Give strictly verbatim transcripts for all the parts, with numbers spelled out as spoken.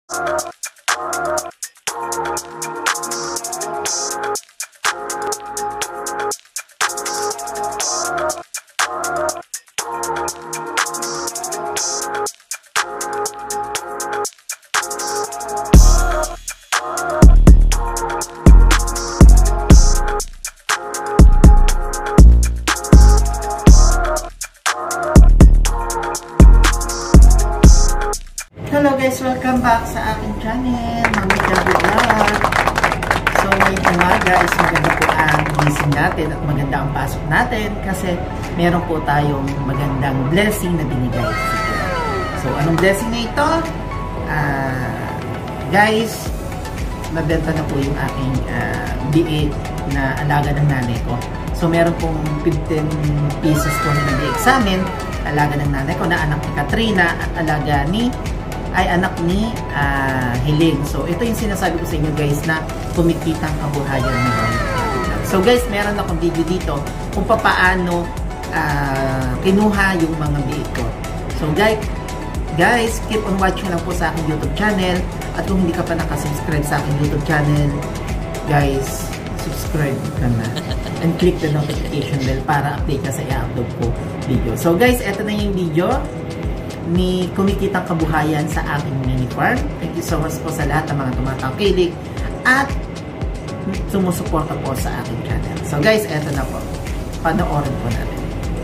Hello guys, welcome back sa aking channel, Mami Jago Vlog. So ngayong umaga is maganda po ang gising natin at maganda ang pasok natin kasi meron po tayong magandang blessing na binigay. So anong blessing na ito? Uh, guys, nabenta na po yung aking uh, biik na alaga ng nanay ko. So meron pong fifteen pieces po na nag-biik sa amin, alaga ng nanay ko na anak ni Katrina at alaga ni ay anak ni uh, Hiling. So, ito yung sinasabi ko sa inyo guys na kumikitang kabuhayan ni Mami. So guys, meron akong video dito kung paano uh, kinuha yung mga biik ko. So guys, guys, keep on watching lang po sa aking YouTube channel. At kung hindi ka pa nakasubscribe sa aking YouTube channel, guys, subscribe ka na. And click the notification bell para update ka sa i-upload ko video. So guys, eto na yung video ni kumikitang kabuhayan sa aking mini farm. Thank you so much po sa lahat ng mga tumatangkilik at sumusuporta po sa aking channel. So guys, eto na po. Panoorin po natin.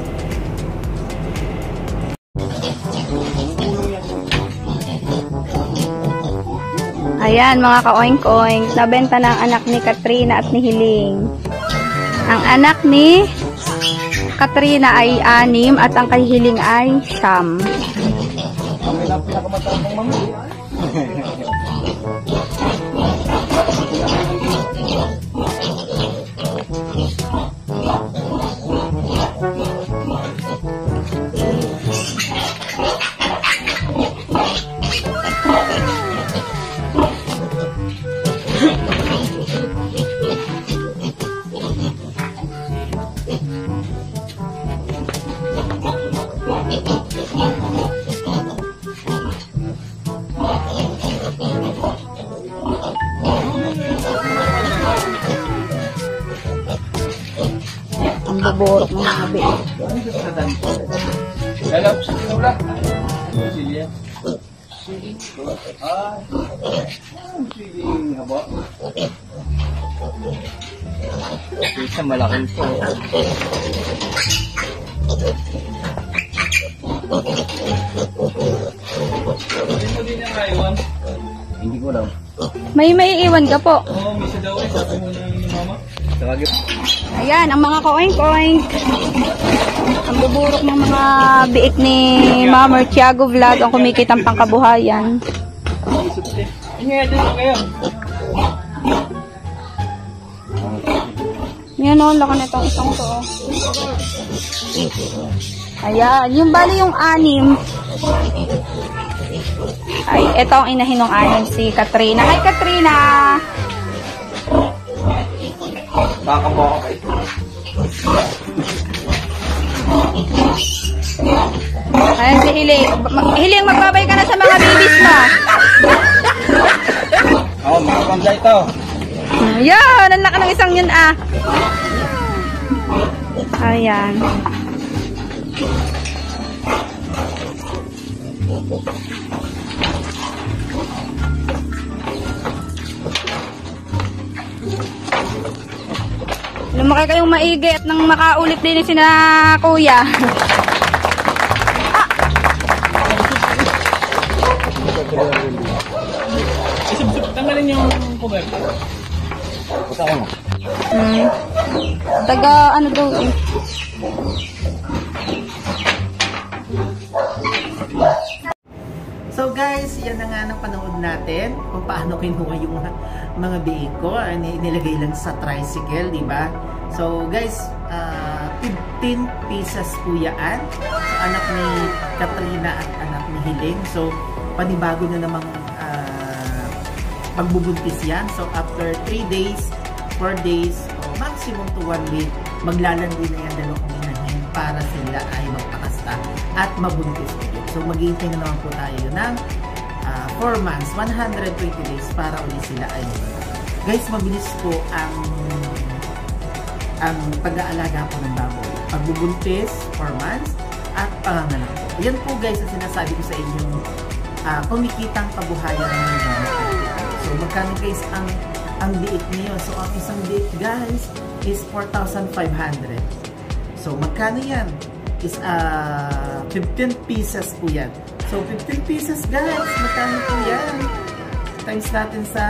Ayan mga ka-oink-oink, nabenta ng anak ni Katrina at ni Hiling. Ang anak ni Katrina ay anim at ang kay Hiling ay siyam. Kami lang pinakamatang ng mamili. Ang buburok ng mga biik. Hello, sige na Silya. Ah, sige haba. Isa malaki ito. Hindi ko alam. May may iwan ka po. Oo, may isa daw eh. Sabi mo na yung mama. Tawagin. Ayan, ang mga ka-oink-oink. Ang buburok ng mga biik ni Mama Tiago Vlog ang kumikitang pangkabuhayan. Ingat din kayo. Yan o, laki na itong isang to. Ayan, yung bali yung anim. Ay, ito ang inahin ng anim, si Katrina. Hi, Katrina! Baka mo ako kayo. Ayan si Hiling. Hiling, magbabay ka na sa mga babies mo. Oo, mga pamsa ito. Ayan, ang laki ng isang yun ah. Ayan. Lumaki kayong maigi at nang makaulit din si na kuya. Ah. Tanggalin yung cover. Puta ko mo. Hmm. Taga ano daw eh. So guys, yan na nga ng panood natin kung paano kinuha yung mga biik ko. Nilagay lang sa tricycle, di ba? So guys, uh, fifteen pieces po yan. So anak ni Katrina at anak ni Hiling. So panibago na namang uh, pagbubuntis yan. So after three days, four days, o maximum to one week, maglalandi na yan dalawang inahin para sila ay magpakasta at mabuntis ulit. So maghihintay na naman po tayo ng uh, four months, one hundred twenty days para ulit sila ay guys, mabilis po ang ang pag-aalaga po ng baboy. Pagbubuntis, four months, at panganganak po. Yan po guys ang sinasabi ko sa inyo, uh, kumikitang kabuhayan ng mga. So magkano guys ang ang diit niyo? So ang isang diit guys is four thousand five hundred. So magkano yan? Is uh, fifteen pieces po yan. So fifteen pieces guys, magkano po yan? Times natin sa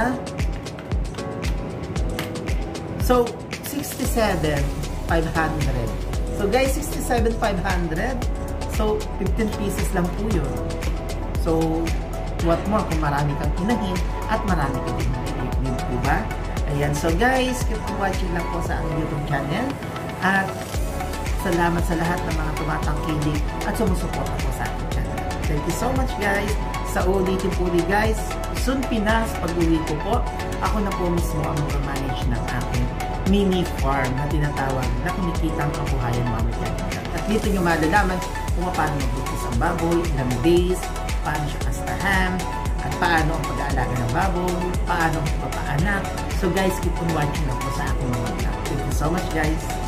so sixty-seven five hundred. So guys, sixty-seven five hundred. So fifteen pieces lang po yun. So what more kung marami kang inahin at marami kang inahin, po ba? Ayan, so guys, keep watching lang po sa aking YouTube channel at salamat sa lahat ng mga tumatangkilik at sumusuporta po sa aking channel. Thank you so much guys. Sa ulitin po ulit guys, soon Pinas, pag-uwi ko po, ako na po mismo ang mag-manage ng aking mini farm na tinatawag na kumikitang kabuhayan mamaya. At dito nyo malalaman kung paano magbukis ang baboy, ilang days, paano siya kastahan, at paano ang pag-aalaga ng baboy, paano ang papaanak. So guys, keep on watching ako sa aking mga vlog. Thank you so much guys.